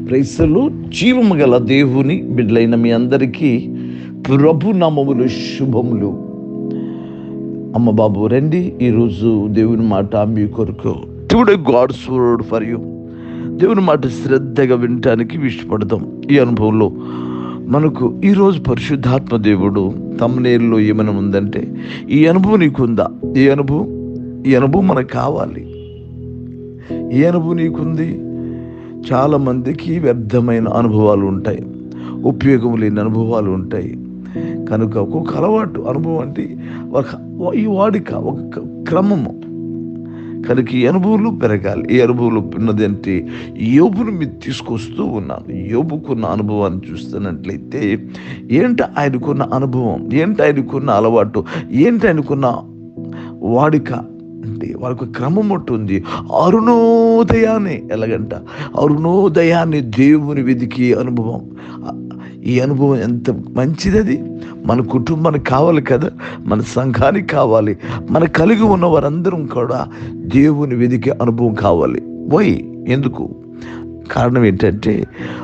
ప్రైసలు జీవము గల దేవుని బిడ్డలైన మీ అందరికీ ప్రభు నామములు శుభములు. అమ్మ బాబు రండి, ఈరోజు దేవుని మాట మీ కొరకు today God's word for you. దేవుని మాట శ్రద్ధగా వినటానికి ఇష్టపడతాం. ఈ అనుభవంలో మనకు ఈరోజు పరిశుద్ధాత్మ దేవుడు తమ్మునేల్లో ఏమైనా ఉందంటే ఈ అనుభవం నీకుందా? ఈ అనుభవం మనకు కావాలి. ఈ అనుభవం నీకుంది. చాలామందికి వ్యర్థమైన అనుభవాలు ఉంటాయి, ఉపయోగం లేని అనుభవాలు ఉంటాయి. కనుక ఒక్కొక్క అలవాటు అనుభవం అంటే ఈ వాడిక ఒక క్రమము. కనుక ఈ అనుభవాలు పెరగాలి. ఈ అనుభవాలు ఉన్నది అంటే యోబును మీరు తీసుకొస్తూ ఉన్నాను. యోబుకున్న అనుభవాన్ని చూస్తున్నట్లయితే ఏంటి ఆయనకున్న అనుభవం, ఏంటి ఆయనకున్న అలవాటు, ఏంటి ఆయనకున్న వాడిక అంటే వాళ్ళకు క్రమం ఉంటుంది. అరుణోదయాన్ని అరుణోదయాన్ని దేవుని వెదికి అనుభవం. ఈ అనుభవం ఎంత మంచిది! అది మన కుటుంబానికి కావాలి కదా, మన సంఘానికి కావాలి. మన కలిగి ఉన్న వారందరం కూడా దేవుని వెదికే అనుభవం కావాలి. ఎందుకు? కారణం ఏంటంటే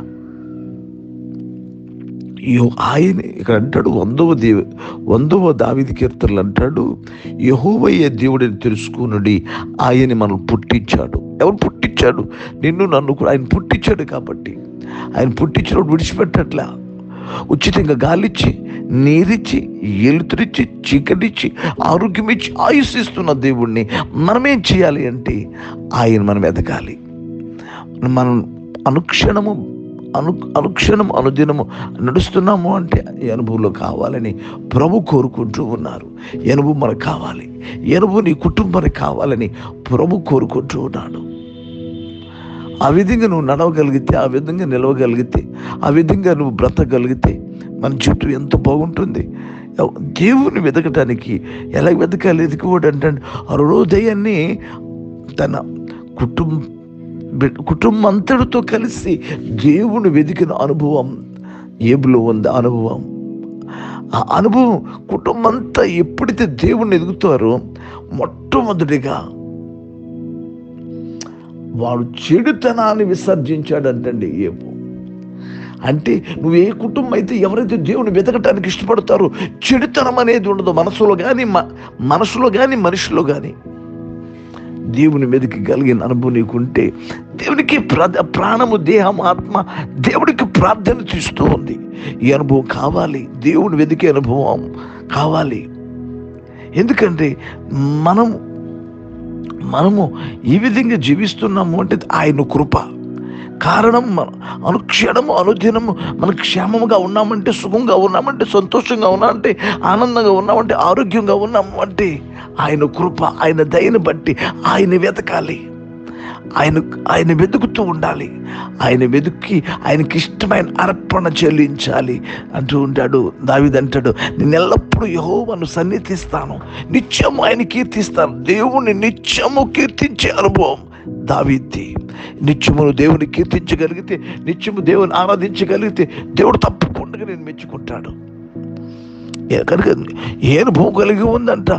ఆయన ఇక్కడ అంటాడు, 100వ దావీదు కీర్తనలు అంటాడు, యెహోవాయే దేవుడని తెలుసుకునుడి, ఆయన మనం పుట్టించాడు. ఎవరు పుట్టించాడు? నిన్ను నన్ను కూడా ఆయన పుట్టించాడు. కాబట్టి ఆయన పుట్టించినప్పుడు విడిచిపెట్టట్లా. ఉచితంగా గాలిచ్చి, నీరిచ్చి, ఎలుతురిచ్చి, చీకటిచ్చి, ఆరోగ్యం ఇచ్చి, ఆయుస్సు ఇస్తున్న దేవుణ్ణి మనమేం చేయాలి అంటే ఆయన మనం ఎదగాలి. మనం అనుక్షణము అనుదినము నడుస్తున్నాము అంటే ఈ అనుభవంలో కావాలని ప్రభు కోరుకుంటూ ఉన్నారు. ఈ అనుభవం మనకు కావాలి. ఈ అనుభవం నీ కుటుంబానికి కావాలని ప్రభు కోరుకుంటూ ఉన్నాడు. ఆ విధంగా నువ్వు నడవగలిగితే, ఆ విధంగా నిలవగలిగితే, ఆ విధంగా నువ్వు బ్రతకగలిగితే మన చుట్టూ ఎంత బాగుంటుంది. దేవుని వెతకటానికి ఎలా వెతకాలి? ఎదుకోవడం అంటే అరుణోదయాన్ని తన కుటుంబం అంతటితో కలిసి దేవుని వెతికిన అనుభవం యోబులో ఉంది. ఆ అనుభవం కుటుంబం అంతా ఎప్పుడైతే దేవుణ్ణి ఎదుగుతారో మొట్టమొదటిగా వాడు చెడుతనాన్ని విసర్జించాడంటండి యోబు. అంటే నువ్వు ఏ కుటుంబం అయితే ఎవరైతే దేవుని వెతకటానికి ఇష్టపడతారో చెడుతనం అనేది ఉండదు మనసులో కానీ మనిషిలో కానీ. దేవుని మీదకి కలిగిన అనుభవం నీకుంటే దేవునికి ప్రాణము, దేహం, ఆత్మ దేవుడికి ప్రార్థన చేస్తూ ఉంది. ఈ అనుభవం కావాలి. దేవుని వెతికే అనుభవం కావాలి. ఎందుకంటే మనము ఈ విధంగా జీవిస్తున్నాము అంటే ఆయన కృప కారణం. అనుక్షణము అనుదినము మనం క్షేమంగా ఉన్నామంటే, సుఖంగా ఉన్నామంటే, సంతోషంగా ఉన్నామంటే, ఆనందంగా ఉన్నామంటే, ఆరోగ్యంగా ఉన్నాము అంటే ఆయన కృప, ఆయన దయను బట్టి ఆయన వెతకాలి. ఆయన వెతుకుతూ ఉండాలి. ఆయన వెతుక్కి ఆయనకి ఇష్టమైన అర్పణ చెల్లించాలి అంటూ ఉంటాడు. దావీదు అంటాడు, నేను ఎల్లప్పుడూ యెహోవాను సన్నిధిస్తాను, నిత్యము ఆయన కీర్తిస్తాను. దేవుణ్ణి నిత్యము కీర్తించే అనుభవం దావీదుది. నిత్యము దేవుని కీర్తించగలిగితే, నిత్యము దేవుని ఆరాధించగలిగితే దేవుడు తప్పకుండా నేను మెచ్చుకుంటాడు. కనుక ఏ అనుభవం కలిగి ఉందంట?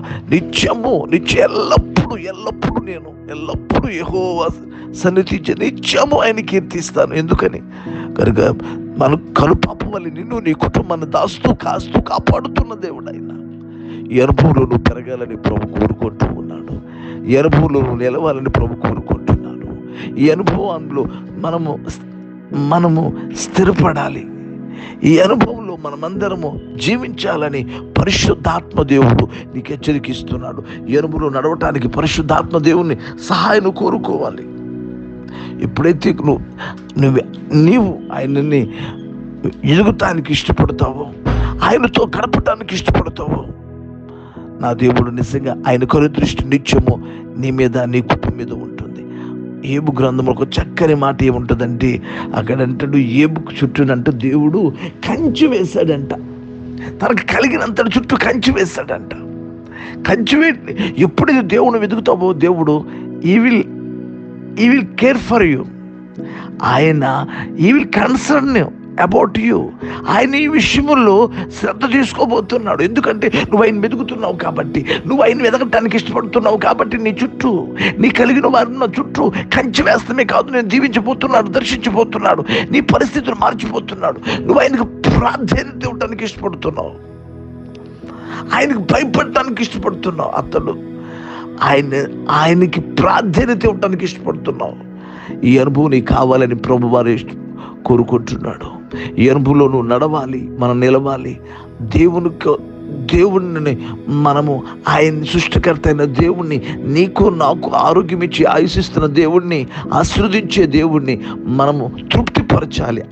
ఎల్లప్పుడూ యెహోవా సన్నిధించి నిత్యము ఆయన కీర్తిస్తాను. ఎందుకని? కనుక మన కనుపాప వల్ల నిన్ను, నీ కుటుంబాన్ని కాస్తూ కాపాడుతున్న దేవుడు ఆయన. ఈ అనుభవంలో నువ్వు పెరగాలని ప్రభు కోరుకుంటూ ఉన్నాడు. ఈ అనుభవంలో నువ్వు నిలవాలని ప్రభు కోరుకుంటున్నాడు. ఈ అనుభవంలో మనము స్థిరపడాలి. ఈ అనుభవంలో మనమందరము జీవించాలని పరిశుద్ధాత్మ దేవుడు నీకు హెచ్చరికిస్తున్నాడు. ఈ అనుభవంలో నడవటానికి పరిశుద్ధాత్మ దేవుని సహాయం కోరుకోవాలి. ఎప్పుడైతే నీవు ఆయనని ఎదుగుతానికి ఇష్టపడతావో, ఆయనతో గడపటానికి ఇష్టపడతావో, నా దేవుడు నిజంగా ఆయన కనుదృష్టి నిత్యము నీ మీద, నీ కుటుంబం మీద ఉంటుంది. యోబు గ్రంథంలో ఒక చక్కని మాట ఏముంటుందంటే, అక్కడ అంటాడు, యోబుకు చుట్టూనంట దేవుడు కంచి వేశాడంట. తనకు కలిగినంత చుట్టూ కంచి వేశాడంట. కంచి వేసి ఎప్పుడైతే దేవుని వెతుకుతావో దేవుడు ఈ విల్ కేర్ ఫర్ యూ. ఆయన ఈ విల్ కన్సర్న్ అబౌట్ యూ. ఆయన ఈ విషయంలో శ్రద్ధ తీసుకోబోతున్నాడు. ఎందుకంటే నువ్వు ఆయన వెతుకుతున్నావు కాబట్టి, నువ్వు ఆయన వెతకటానికి ఇష్టపడుతున్నావు కాబట్టి, నీ చుట్టూ నీ కలిగిన వారిన్న చుట్టూ కంచె వేస్తమే కాదు, నేను దీవించబోతున్నాడు, దర్శించబోతున్నాడు, నీ పరిస్థితులు మార్చిపోతున్నాడు. నువ్వు ఆయనకు ప్రాధాన్యత ఇవ్వడానికి ఇష్టపడుతున్నావు, ఆయనకు భయపడటానికి ఇష్టపడుతున్నావు. అతడు ఆయనకి ప్రాధాన్యత ఇవ్వడానికి ఇష్టపడుతున్నావు. ఈ అనుభవం నీకు కావాలని ప్రభువారు కోరుకుంటున్నాడు. ఈ అనుభవంలో నువ్వు నడవాలి, మనం నిలవాలి. దేవుణ్ణి మనము, ఆయన సృష్టికర్త అయిన దేవుణ్ణి, నీకు నాకు ఆరోగ్యం ఇచ్చి ఆయుషిస్తున్న దేవుణ్ణి, ఆశీర్వదించే దేవుణ్ణి మనము తృప్తిపరచాలి.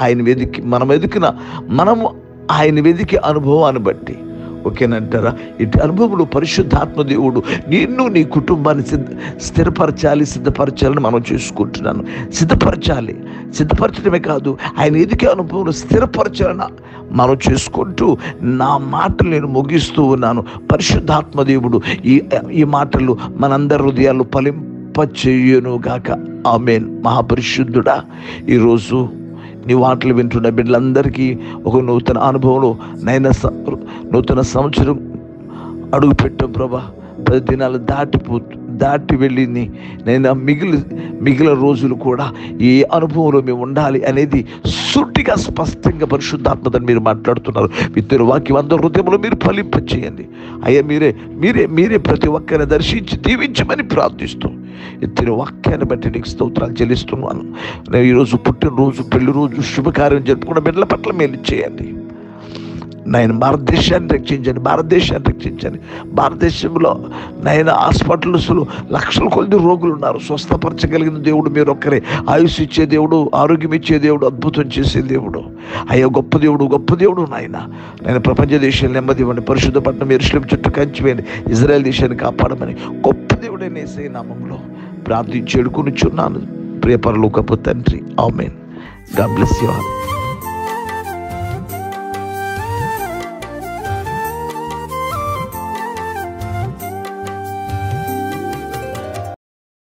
మనము ఆయన వెదికే అనుభవాన్ని బట్టి. ఓకేనంటారా? ఇటు అనుభవంలో పరిశుద్ధాత్మ దేవుడు నిన్ను, నీ కుటుంబాన్ని సిద్ధపరచాలని మనం చేసుకుంటున్నాను. సిద్ధపరచడమే కాదు, ఆయన ఎదిగే అనుభవంలో స్థిరపరచాలని మనం చేసుకుంటూ నా మాటలు నేను ముగిస్తూ ఉన్నాను. పరిశుద్ధాత్మ దేవుడు ఈ మాటలు మనందరి హృదయాలు ఫలింపచేయును గాక. ఆమేన్. మహాపరిశుద్ధుడా, ఈరోజు నీ వాటలు వింటున్న బిడ్డలందరికీ ఒక నూతన అనుభవంలో నూతన సంవత్సరం అడుగు పెట్టాం ప్రభా. 10 దినాలు దాటి వెళ్ళింది నేను మిగిలిన రోజులు కూడా ఏ అనుభవంలో మేము ఉండాలి అనేది సూటిగా స్పష్టంగా పరిశుద్ధాత్మదని మీరు మాట్లాడుతున్నారు. ఇద్దరు వాక్యం అందరి హృదయంలో మీరు ఫలింపచేయండి అయ్యా. మీరే ప్రతి ఒక్కరిని దర్శించి దీవించమని ప్రార్థిస్తూ ఇద్దరు వాక్యాన్ని బట్టి నీకు స్తోత్రాలు చెల్లిస్తున్నాను. నేను ఈరోజు పుట్టినరోజు, పెళ్లి రోజు, శుభకార్యం జరుపుకున్న బిడ్డల పట్ల మేలు చేయండి నాయన. భారతదేశాన్ని రక్షించండి. భారతదేశంలో నాయన హాస్పిటల్స్లో లక్షల కొద్ది రోగులు ఉన్నారు. స్వస్థపరచగలిగిన దేవుడు మీరు ఒక్కరే. ఆయుష్ ఇచ్చే దేవుడు, ఆరోగ్యం ఇచ్చే దేవుడు, అద్భుతం చేసే దేవుడు అయ్యా. గొప్ప దేవుడు నాయన. ప్రపంచ దేశాలు నెమ్మది ఇవ్వండి. పరిశుద్ధ పట్టణం యెరూషలేము చుట్టూ కంచివేయండి. ఇజ్రాయెల్ దేశాన్ని కాపాడమని గొప్ప దేవుడైన యేసయ్య నామములో ప్రార్థించి వేడుకొనుచున్నాను ప్రియ పరలోకపు తండ్రి. ఆమేన్. God bless you all.